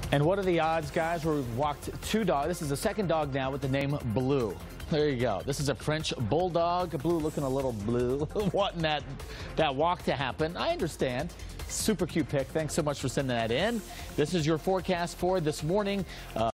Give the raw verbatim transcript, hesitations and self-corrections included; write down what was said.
And what are the odds, guys, where we've walked two dogs? This is the second dog now with the name Bleu. There you go. This is a French bulldog. Bleu looking a little blue, wanting that, that walk to happen. I understand. Super cute pic. Thanks so much for sending that in. This is your forecast for this morning. Uh,